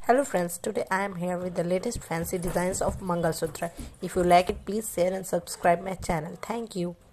Hello friends, today I am here with the latest fancy designs of Mangal Sutra. If you like it, please share and subscribe my channel. Thank you.